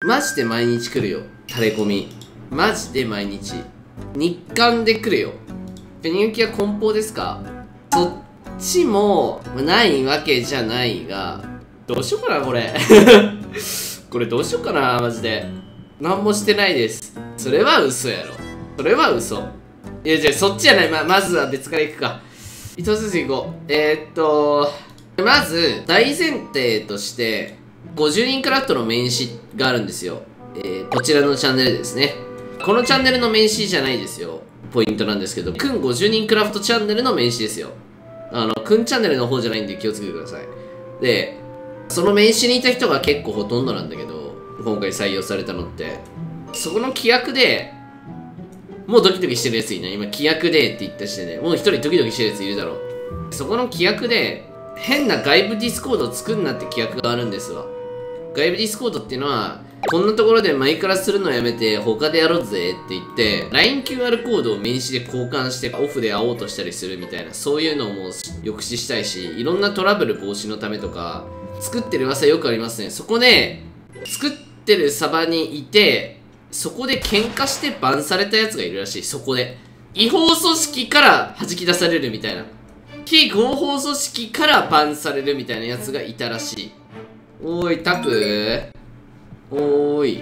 マジで毎日来るよ、タレコミ。マジで毎日。日刊で来るよ。人気は梱包ですか？そっちもないわけじゃないが、どうしようかな、これ。これどうしようかな、マジで。なんもしてないです。それは嘘やろ。それは嘘。いや、じゃあそっちじゃない。まずは別から行くか。一つずつ行こう。まず、大前提として、50人クラフトの名刺があるんですよ。こちらのチャンネルですね。このチャンネルの名刺じゃないですよ。ポイントなんですけど、くん50人クラフトチャンネルの名刺ですよ。くんチャンネルの方じゃないんで気をつけてください。で、その名刺にいた人が結構ほとんどなんだけど、今回採用されたのって、そこの規約で、もうドキドキしてるやついない？今、規約でって言った時点で、もう一人ドキドキしてるやついるだろう。そこの規約で、変な外部ディスコードを作んなって規約があるんですわ。外部ディスコードっていうのは、こんなところでマイクラするのやめて他でやろうぜって言って LINEQR コードを名刺で交換してオフで会おうとしたりするみたいな、そういうのも抑止したいし、いろんなトラブル防止のためとか作ってる噂よくありますね。そこで作ってるサバにいて、そこで喧嘩してバンされたやつがいるらしい。そこで違法組織から弾き出されるみたいな、非合法組織からバンされるみたいなやつがいたらしい。おーい、タクおーい。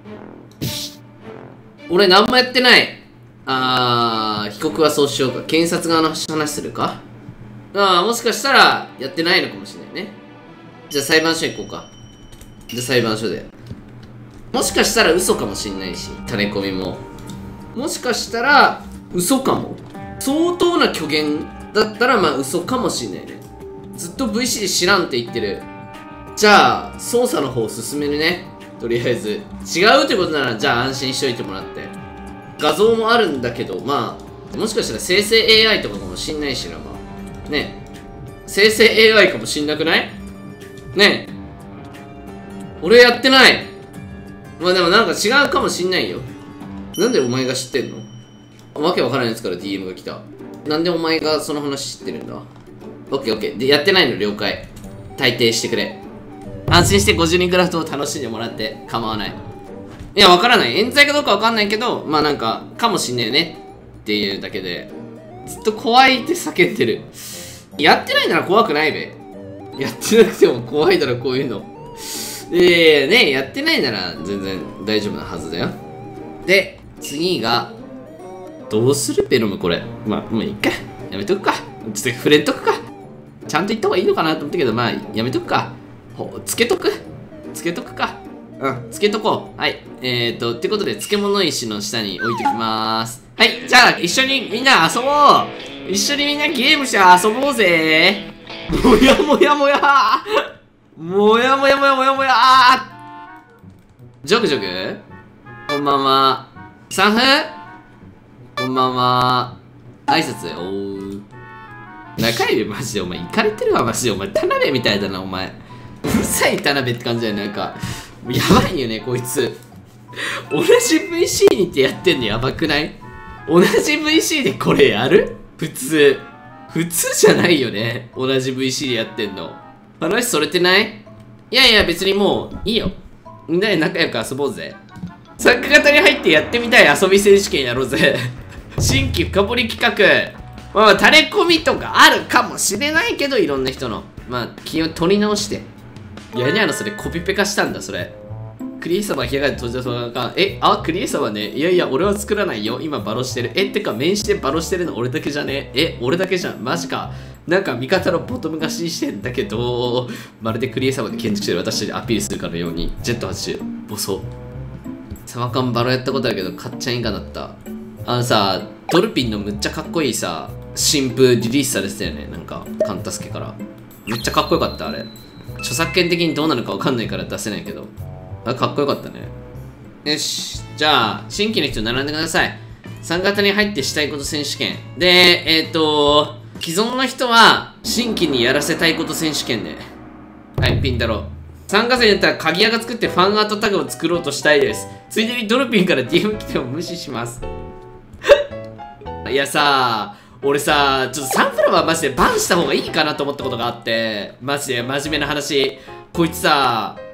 俺何もやってない。被告はそうしようか。検察側の話するか。もしかしたらやってないのかもしれないね。じゃあ裁判所行こうか。じゃあ裁判所で。もしかしたら嘘かもしんないし、タレコミも。もしかしたら嘘かも。相当な虚言だったらまあ嘘かもしんないね。ずっと VC で知らんって言ってる。じゃあ捜査の方進めるね。とりあえず違うってことならじゃあ安心しといてもらって。画像もあるんだけど、まあもしかしたら生成 AI とかかもしんないしな。まあねえ、生成 AI かもしんなくない？ねえ、俺やってない。まあでもなんか違うかもしんないよ。なんでお前が知ってんの？わけわからないやつから DM が来た。なんでお前がその話知ってるんだ？オッケーオッケー。で、やってないの了解。退廷してくれ。安心して50人クラフトを楽しんでもらって構わない。いや、わからない。冤罪かどうかわかんないけど、まあなんか、かもしんねえねっていうだけで、ずっと怖いって叫んでる。やってないなら怖くないべ。やってなくても怖いだろ、こういうの。ね、やってないなら全然大丈夫なはずだよ。で、次が、どうするベノムこれ。まあ、もういいか。やめとくか。ちょっと触れとくか。ちゃんと言った方がいいのかなと思ったけど、まあ、やめとくか。つけとくか。うん、つけとこう。はい。ってことで、漬物石の下に置いときまーす。はい、じゃあ、一緒にみんな遊ぼう。一緒にみんなゲームして遊ぼうぜ。もやもやもやもやもやもやもやもやジョグジョグこんばんは。サンフこんばんは。挨拶おー。仲いいよ、マジで。お前、イカれてるわ、マジで。お前、田辺みたいだな、お前。うるさい田辺って感じだよ、なんか。やばいよね、こいつ。同じ VC にってやってんのやばくない？同じ VC でこれやる？普通じゃないよね。同じ VC でやってんの。話それてない？いやいや、別にもう、いいよ。みんなで仲良く遊ぼうぜ。参加型に入ってやってみたい遊び選手権やろうぜ。新規深掘り企画。まあ、タレコミとかあるかもしれないけど、いろんな人の。まあ、気を取り直して。いやにゃのそれコピペ化したんだ、それ。クリエイサバひらがなで登場そうか。クリエイサバね。いやいや、俺は作らないよ。今バロしてる。てか、名刺でバロしてるの俺だけじゃね？俺だけじゃん。マジか。なんか味方のボトムが指してんだけど、まるでクリエイサバで建築してる私たちにアピールするかのように。ジェット80、ボソ。サバ缶バロやったことあるけど、買っちゃいんかなった。さ、ドルピンのむっちゃかっこいいさ、新譜リリースされてたよね。なんか、カンタスケから。めっちゃかっこよかった、あれ。著作権的にどうなるかわかんないから出せないけど。かっこよかったね。よし。じゃあ、新規の人並んでください。参加型に入ってしたいこと選手権。で、既存の人は、新規にやらせたいこと選手権で。はい、ピン太郎。参加者によっては鍵屋が作ってファンアートタグを作ろうとしたいです。ついでにドルピンから DM 来ても無視します。いやさ、俺さ、ちょっとサンフラワーマジでバンした方がいいかなと思ったことがあって、マジで真面目な話。こいつさ、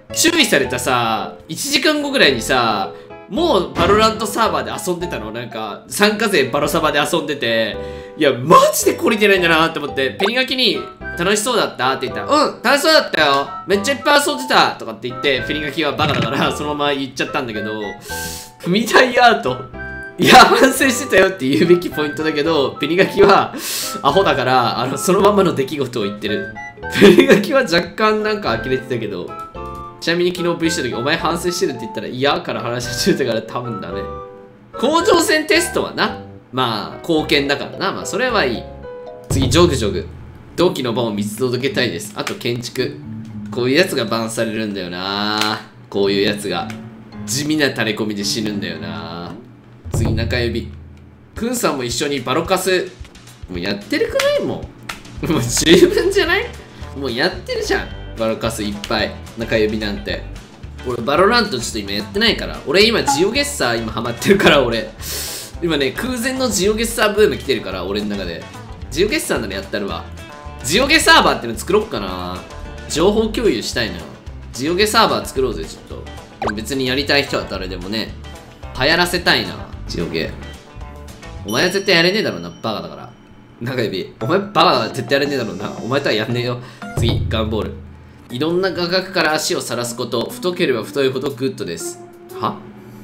注意されたさ、1時間後ぐらいにさ、もうバロラントサーバーで遊んでたの。なんか、参加勢バロサバで遊んでて、いや、マジで懲りてないんだなって思って、ペニガキに、楽しそうだったって言ったら、うん、楽しそうだったよ、めっちゃいっぱい遊んでたとかって言って、ペニガキはバカだからそのまま言っちゃったんだけど、踏み台アート、いや、反省してたよって言うべきポイントだけど、ペニガキはアホだから、そのままの出来事を言ってる。ペニガキは若干なんか呆れてたけど、ちなみに昨日 V した時、お前反省してるって言ったら、嫌から話してたから多分ダメ。甲状腺テストはな、まあ、貢献だからな。まあ、それはいい。次、ジョグジョグ。同期の場を見届けたいです。あと、建築。こういうやつがバンされるんだよな。こういうやつが。地味な垂れ込みで死ぬんだよな。次、中指。くんさんも一緒にバロカス。もうやってるくないもん。もう十分じゃない？もうやってるじゃん。バロカスいっぱい。中指なんて。俺、バロラントちょっと今やってないから。俺今、ジオゲッサー今ハマってるから、俺。今ね、空前のジオゲッサーブーム来てるから、俺の中で。ジオゲッサーならやったるわ。ジオゲサーバーっての作ろっかな。情報共有したいな。ジオゲサーバー作ろうぜ、ちょっと。でも別にやりたい人は誰でもね、流行らせたいな、ジオゲ。お前は絶対やれねえだろうな、バカだから。中指。お前バカだから絶対やれねえだろうな。お前とはやんねえよ。次、ガンボール。いろんな画角から足をさらすこと。太ければ太いほどグッドです。は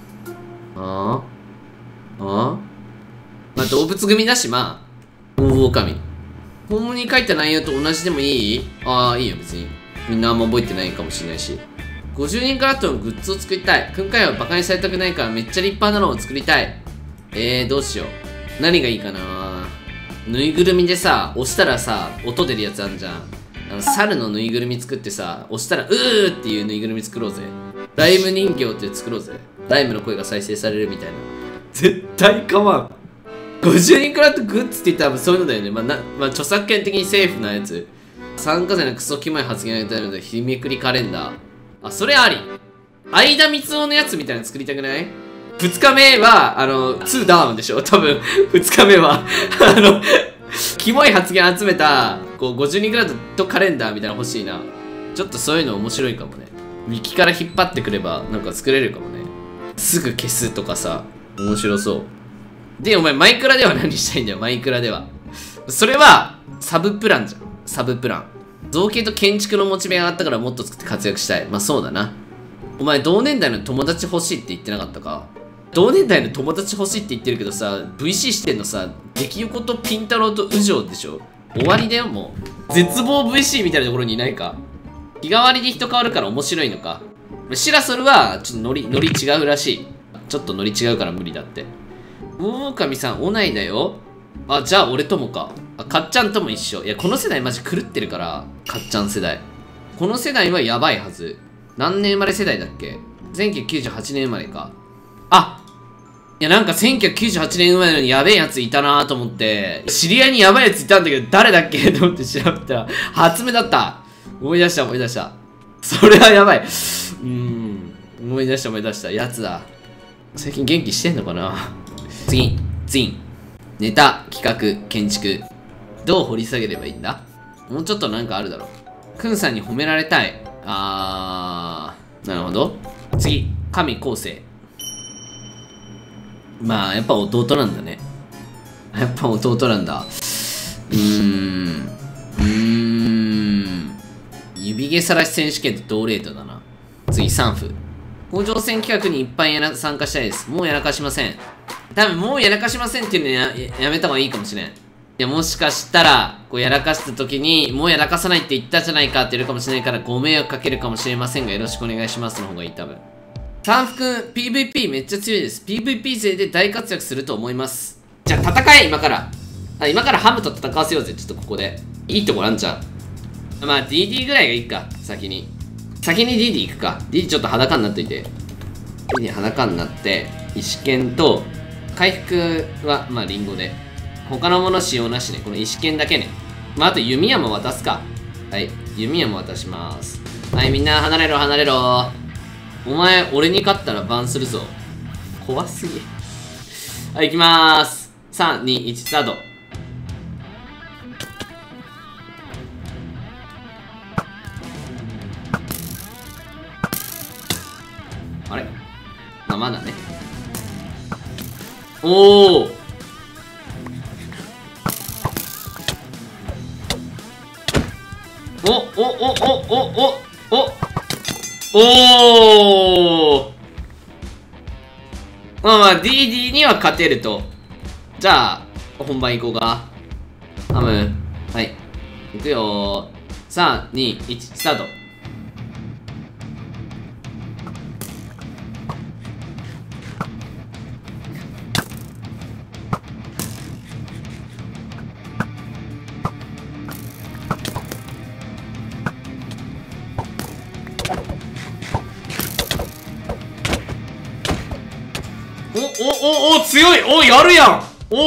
まあ動物組だし、まあ。狼。本物に書いた内容と同じでもいい？ああ、いいよ、別に。みんなあんま覚えてないかもしれないし。50人カラットのグッズを作りたい。今回はバカにされたくないからめっちゃ立派なのを作りたい。どうしよう。何がいいかな。ぬいぐるみでさ、押したらさ、音出るやつあんじゃん。猿のぬいぐるみ作ってさ、押したらうーっていうぬいぐるみ作ろうぜ。ライム人形って作ろうぜ。ライムの声が再生されるみたいな。絶対かまん。50人クラットグッズって言ったらそういうのだよね。まあ、著作権的にセーフなやつ。参加者のクソキモい発言をいただいたので、日めくりカレンダー。あ、それあり。相田光雄のやつみたいなの作りたくない？ 2 日目は、2ダウンでしょ多分、2日目は。キモい発言集めた、こう、50人クラットカレンダーみたいなの欲しいな。ちょっとそういうの面白いかもね。右から引っ張ってくれば、なんか作れるかもね。すぐ消すとかさ、面白そう。で、お前、マイクラでは何したいんだよ、マイクラでは。それは、サブプランじゃん。サブプラン。造形と建築のモチベが上がったからもっと作って活躍したい。まあそうだな。お前、同年代の友達欲しいって言ってなかったか？同年代の友達欲しいって言ってるけどさ、VC してんのさ、激横とピン太郎と宇城でしょ？終わりだよ、もう。絶望 VC みたいなところにいないか？日替わりで人変わるから面白いのか。シラソルは、ちょっとノリ違うらしい。ちょっとノリ違うから無理だって。狼さん、おないだよ。あ、じゃあ俺ともか。あ、かっちゃんとも一緒。いや、この世代マジ狂ってるから、かっちゃん世代。この世代はやばいはず。何年生まれ世代だっけ？ 1998 年生まれか。あ、いやなんか1998年生まれのにやべえやついたなと思って、知り合いにやばいやついたんだけど、誰だっけと思って調べたら、初目だった。思い出した。それはやばい。思い出した。やつだ。最近元気してんのかな。次、ツイン。ネタ、企画、建築。どう掘り下げればいいんだ？もうちょっとなんかあるだろう。くんさんに褒められたい。なるほど。次、神昴生。まあ、やっぱ弟なんだね。やっぱ弟なんだ。指毛さらし選手権と同レートだな。次、3府。甲状腺企画にいっぱい参加したいです。もうやらかしません。多分もうやらかしませんっていうのやめた方がいいかもしれん。いや、もしかしたら、こうやらかした時に、もうやらかさないって言ったじゃないかって言うかもしれないから、ご迷惑かけるかもしれませんが、よろしくお願いしますの方がいい、多分。三福 PVP めっちゃ強いです。PVP 勢で大活躍すると思います。じゃあ戦え、今から。今からハムと戦わせようぜ、ちょっとここで。いいとこあんじゃん。まあ DD ぐらいがいいか、先に DD 行くか。 DD ちょっと裸になっといて。 DD 裸になって、石剣と回復はまあリンゴで、他のもの使用なしね。この石剣だけね。まああと弓矢も渡すか。はい、弓矢も渡します。はい、みんな離れろ。お前俺に勝ったらバンするぞ。怖すぎ。はい、行きまーす。3、2、1、スタート。 あ、まだね。おお。おまあまあ DD には勝てると。じゃあ本番行こうか。ハム、はい行くよー。321スタート。お強い。やるやん。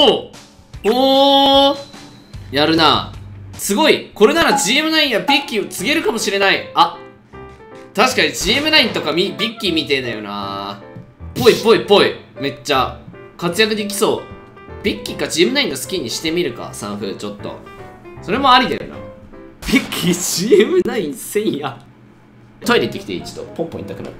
やるな。すごい。これなら GM9 やビッキーを告げるかもしれない。あ、確かに GM9 とかビッキーみてえだよな。ぽい。めっちゃ活躍できそう。ビッキーか GM9 が好きにしてみるか。サンフちょっとそれもありだよな。ビッキー GM9 せんや。トイレ行ってきていい？ちょっとポンポン痛くなった。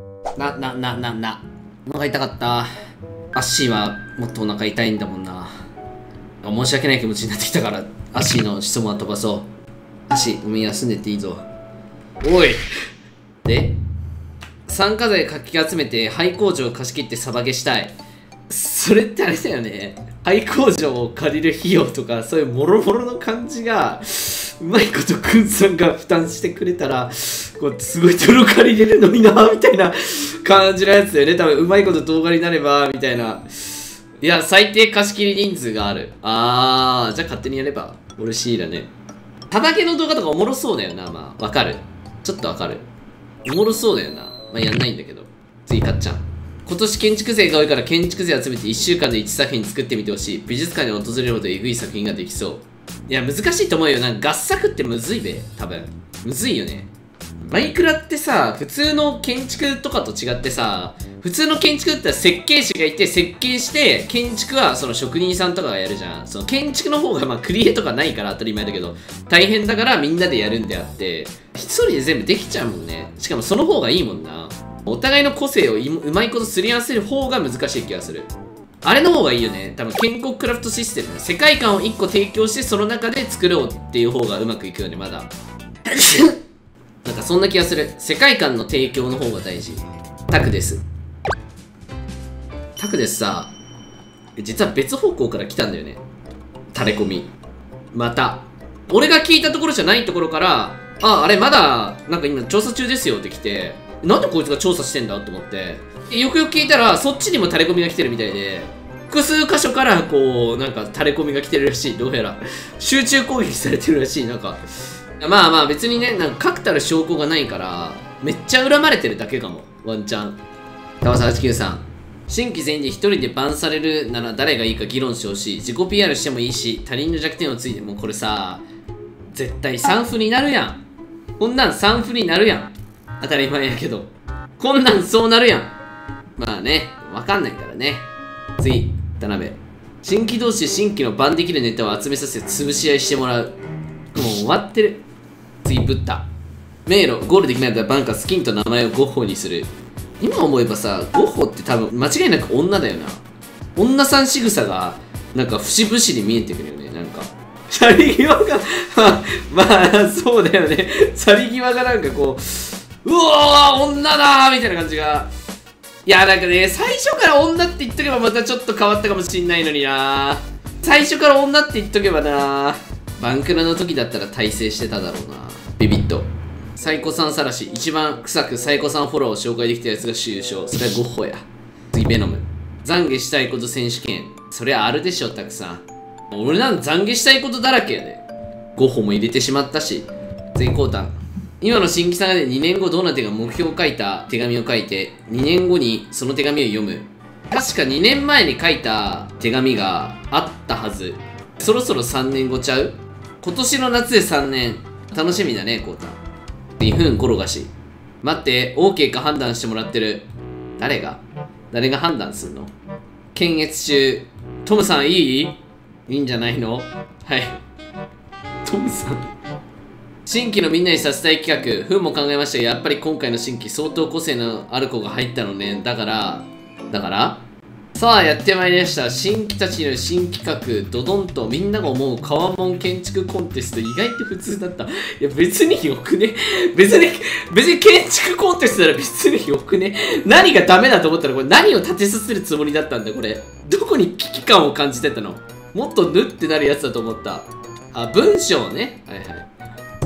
お腹痛かった。アッシーはもっとお腹痛いんだもんな。申し訳ない気持ちになってきたから、アッシーの質問は飛ばそう。アッシー、ごめん、休んでっていいぞ。おいで、酸化剤かき集めて廃工場を貸し切ってサバゲしたい。それってあれだよね。廃工場を借りる費用とか、そういうもろもろの感じがうまいことくんさんが負担してくれたら、こうすごい泥借りれるのになみたいな感じのやつだよね。多分うまいこと動画になればみたいな。いや、最低貸し切り人数がある。じゃあ勝手にやれば俺 C だね。タバケの動画とかおもろそうだよな。まあわかる、ちょっとわかる。おもろそうだよな。まあやんないんだけど。次かっちゃん。今年建築勢が多いから建築勢集めて1週間で1作品作ってみてほしい。美術館に訪れるほどエグい作品ができそう。いや難しいと思うよ。なんか合作ってむずいべ。多分むずいよね。マイクラってさ、普通の建築とかと違ってさ、普通の建築だったら設計士がいて設計して、建築はその職人さんとかがやるじゃん。その建築の方がまあクリエイトがないから当たり前だけど、大変だからみんなでやるんであって、一人で全部できちゃうもんね。しかもその方がいいもんな。お互いの個性をうまいことすり合わせる方が難しい気がする。あれの方がいいよね。多分建国クラフトシステム。世界観を1個提供してその中で作ろうっていう方がうまくいくよね、まだ。なんかそんな気がする。世界観の提供の方が大事。タクです。タクですさ、実は別方向から来たんだよね。垂れ込み。また。俺が聞いたところじゃないところから、あれまだ、なんか今調査中ですよって来て、なんでこいつが調査してんだと思って、よくよく聞いたら、そっちにも垂れ込みが来てるみたいで、複数箇所からこう、なんか垂れ込みが来てるらしい。どうやら。集中攻撃されてるらしい。なんか。まあまあ別にね、なんか確たる証拠がないから、めっちゃ恨まれてるだけかも。ワンチャン。川沢893。新規全員で一人でバンされるなら誰がいいか議論してほしい。自己 PR してもいいし、他人の弱点をついてもこれさ、絶対3フになるやん。こんなん3フになるやん。当たり前やけど。こんなんそうなるやん。まあね、わかんないからね。次、田辺。新規同士で新規のバンできるネタを集めさせ潰し合いしてもらう。もう終わってる。次、ブッダ。迷路、ゴールできないんだったらバンかスキンと名前をゴッホにする。今思えばさ、ゴッホって多分間違いなく女だよな。女さん仕草がなんか節々に見えてくるよね。なんか去り際がまあそうだよね。去り際がなんかこう、うわー女だーみたいな感じが。いやなんかね、最初から女って言っとけばまたちょっと変わったかもしんないのにな。最初から女って言っとけばな。バンクラの時だったら大成してただろうな。ビビッとサイコさんさらし、一番臭くサイコさんフォローを紹介できたやつが優勝。それはゴッホや。次、ベノム。懺悔したいこと選手権。そりゃあるでしょ、たくさん。俺なん懺悔したいことだらけやで。ゴッホも入れてしまったし。次、コウタン。今の新規さんで2年後どうなってか目標を書いた手紙を書いて、2年後にその手紙を読む。確か2年前に書いた手紙があったはず。そろそろ3年後ちゃう？今年の夏で3年。楽しみだね、コウタン。2分転がし。待って、OK か判断してもらってる。誰が判断すんの？検閲中。トムさんいい？いいんじゃないの？はい。トムさん新規のみんなにさせたい企画、ふんも考えましたが、やっぱり今回の新規、相当個性のある子が入ったのね。だからさあ、やってまいりました。新規たちの新企画、ドドンとみんなが思う川門建築コンテスト、意外と普通だった。いや、別によくね。別に建築コンテストなら別によくね。何がダメだと思ったら、これ何を立てさせるつもりだったんだ、これ。どこに危機感を感じてたの？もっとぬってなるやつだと思った。あ、文章ね。はいはい。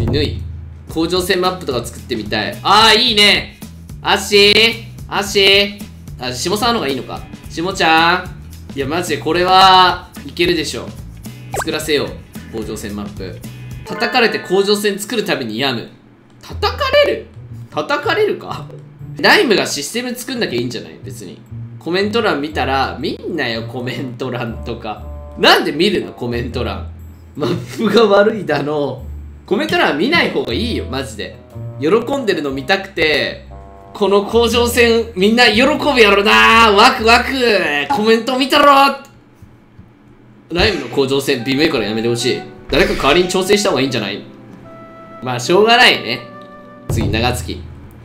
ぬい。甲状腺マップとか作ってみたい。あー、いいね。あ、下さんの方がいいのか。下ちゃん。いや、マジでこれはいけるでしょ。作らせよう。甲状腺マップ。叩かれて甲状腺作るたびに病む。叩かれるかライムがシステム作んなきゃいいんじゃない？別に。コメント欄見たら、見んなよ、コメント欄とか。なんで見るの？コメント欄。マップが悪いだの。コメント欄見ない方がいいよ、マジで。喜んでるの見たくて、この甲状腺みんな喜ぶやろな。ワクワク。コメント見たろ。ライムの甲状腺微妙からやめてほしい。誰か代わりに調整した方がいいんじゃない？まあしょうがないね。次、長月。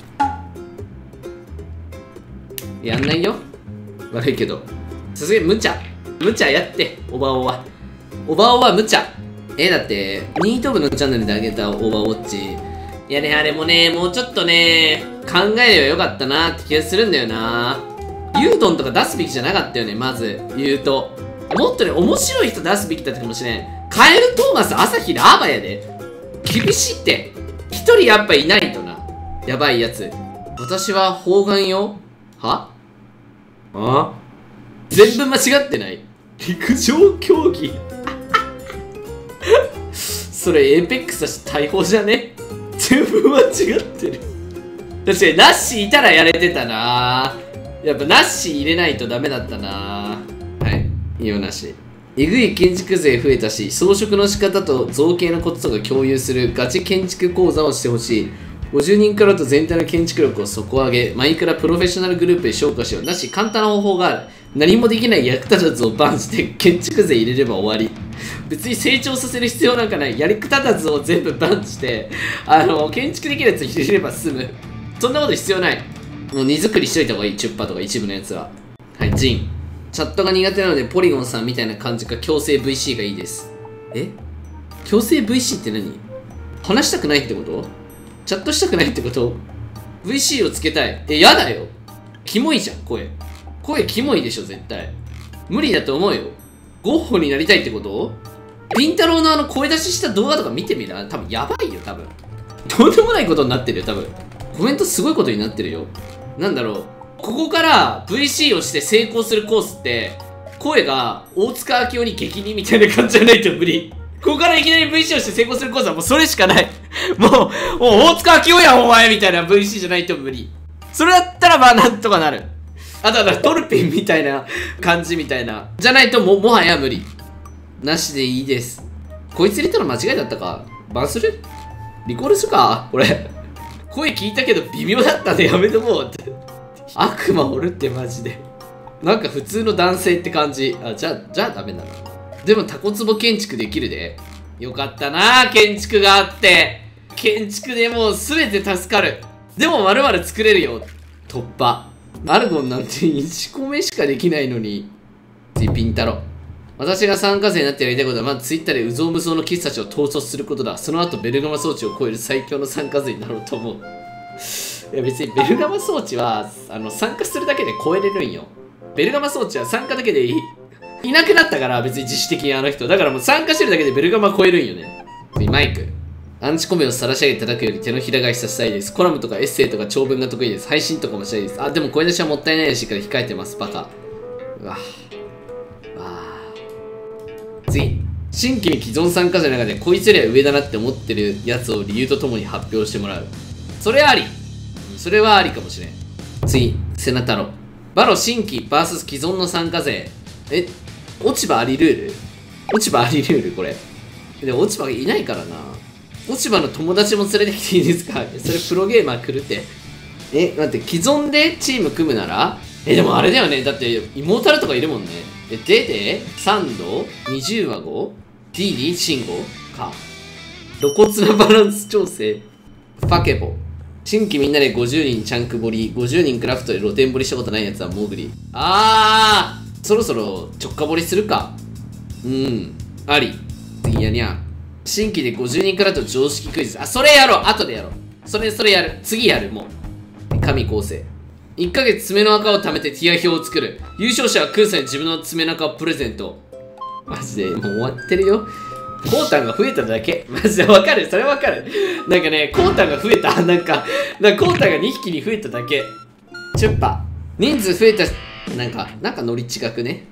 やんないよ。悪いけど。さすがに無茶やって、オバオは無茶。だって、ニート部のチャンネルであげたオーバーウォッチ。いやね、あれもね、もうちょっとね、考えればよかったなって気がするんだよな。ユートンとか出すべきじゃなかったよね、まず言うと。もっとね、面白い人出すべきだったかもしれん。カエル・トーマス、朝日、ラーバやで。厳しいって。一人やっぱいないとな。やばいやつ。私は方眼よ。は？全部間違ってない？陸上競技それエーペックスだし大砲じゃね？全部間違ってる。確かにナッシーいたらやれてたな。やっぱナッシー入れないとダメだったな。はい、いいよなし。えぐい建築税増えたし、装飾の仕方と造形のコツとか共有するガチ建築講座をしてほしい。50人からと全体の建築力を底上げ、マイクラプロフェッショナルグループで消化しよう。なし、簡単な方法がある。何もできない役立たずをバンして建築税入れれば終わり。別に成長させる必要なんかない。やりくたたずを全部バンして建築できるやつ入れれば済む。そんなこと必要ない。もう荷造りしといた方がいい。チュッパとか一部のやつは。はい、ジン。チャットが苦手なのでポリゴンさんみたいな感じか強制 VC がいいです。強制 VC って何？話したくないってこと？チャットしたくないってこと？ VC をつけたい。やだよ。キモいじゃん、声キモいでしょ、絶対。無理だと思うよ。ゴッホになりたいってこと？ピンタロウの声出しした動画とか見てみな。多分やばいよ、多分。とんでもないことになってるよ、多分。コメントすごいことになってるよ。なんだろう。ここから VC をして成功するコースって、声が大塚明夫に激似みたいな感じじゃないと無理。ここからいきなり VC をして成功するコースはもうそれしかない。もう大塚明夫やんお前みたいな VC じゃないと無理。それだったらまあなんとかなる。あとはトルピンみたいな感じみたいな。じゃないともはや無理。なしでいいです。こいつ入れたら間違いだったか？バンする？リコールするかこれ。声聞いたけど微妙だったんでやめとこうって。悪魔おるってマジで。なんか普通の男性って感じ。じゃあダメだな。でもタコツボ建築できるで。よかったな、建築があって。建築でもう全て助かる。でも〇〇作れるよ。突破。アルゴンなんて1個目しかできないのに。次ピンタロ。私が参加生になってやりたいことは、まずツイッターでうぞうむぞうのキスたちを統率することだ。その後ベルガマ装置を超える最強の参加生になろうと思う。いや別にベルガマ装置は参加するだけで超えれるんよ。ベルガマ装置は参加だけでいなくなったから別に自主的にあの人。だからもう参加してるだけでベルガマ超えるんよね。マイク。アンチコメを晒し上げて叩くより手のひら返しさせたいです。コラムとかエッセイとか長文が得意です。配信とかもしたいです。でも声出しはもったいないらしいから控えてます。バカ。次。新規に既存参加者の中でこいつよりは上だなって思ってるやつを理由とともに発表してもらう。それあり。それはありかもしれん。次。セナ太郎。バロ新規 VS 既存の参加勢。落ち葉ありルール？落ち葉ありルールこれ。でも落ち葉がいないからな。落ち葉の友達も連れてきていいですか？それプロゲーマー来るって。待って、既存でチーム組むならでもあれだよね。だって、イモータルとかいるもんね。デデ、サンド、20話号、ディーディ、シンゴか。 露骨なバランス調整。ファケボ。新規みんなで50人チャンク掘り、50人クラフトで露天掘りしたことないやつはモーグリ。そろそろ直下掘りするか。あり。次やにゃ。新規で50人クラフト常識クイズ。それやろう。後でやろう。それやる。次やる。もう。神構成。1ヶ月爪の赤を貯めてティア表を作る。優勝者はクーさんに自分の爪の赤をプレゼント。マジで、もう終わってるよ。コータンが増えただけ。マジでわかる。それわかる。なんかね、コータンが増えた。なんかコータンが2匹に増えただけ。チュッパ。人数増えた。なんかノリ違くね。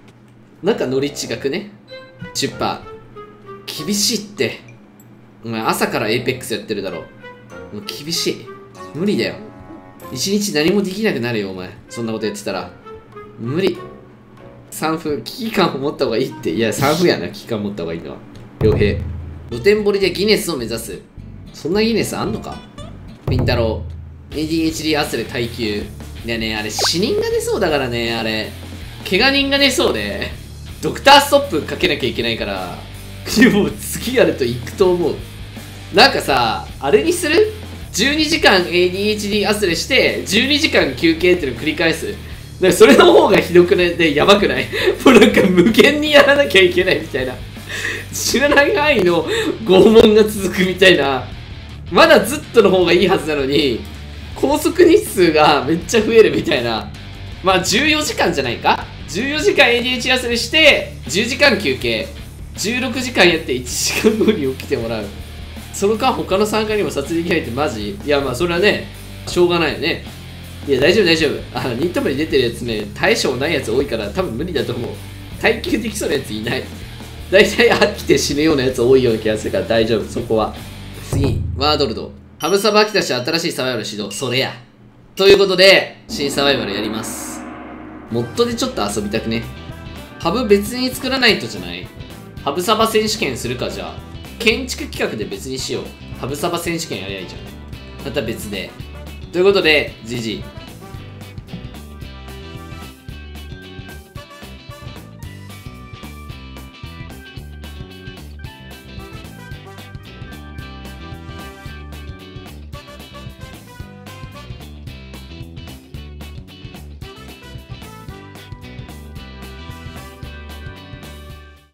チュッパ。厳しいって。お前朝からエイペックスやってるだろ。もう厳しい。無理だよ。一日何もできなくなるよ、お前。そんなことやってたら。無理。3分。危機感を持った方がいいって。いや、3分やな、危機感持った方がいいのは。傭兵。露天掘りでギネスを目指す。そんなギネスあんのか。ピン太郎。ADHD アスレ耐久。いやね、あれ死人が出そうだからね、あれ。怪我人が出そうで。ドクターストップかけなきゃいけないから。もう次やると行くと思う。なんかさ、あれにする ?12 時間 ADHD アスレして、12時間休憩っていうのを繰り返す。なんかそれの方がひどくねでやばくない？もうなんか無限にやらなきゃいけないみたいな。知らない範囲の拷問が続くみたいな。まだずっとの方がいいはずなのに、拘束日数がめっちゃ増えるみたいな。まあ14時間じゃないか？ 14 時間 ADHD アスレして、10時間休憩。16時間やって1時間後に起きてもらう。その間他の参加にも撮影できないってマジ？いやまあそれはね、しょうがないよね。いや大丈夫。ニット部に出てるやつね、大将ないやつ多いから多分無理だと思う。耐久できそうなやついない。大体飽きて死ぬようなやつ多いような気がするから大丈夫、そこは。次、ワードルド。ハブサバ飽きたし新しいサバイバル指導。それや。ということで、新サバイバルやります。モッドでちょっと遊びたくね。ハブ別に作らないとじゃない？ハブサバ選手権するかじゃあ。建築企画で別にしよう。ハブサバ選手権やりゃいいじゃん。また別で。ということで、GG。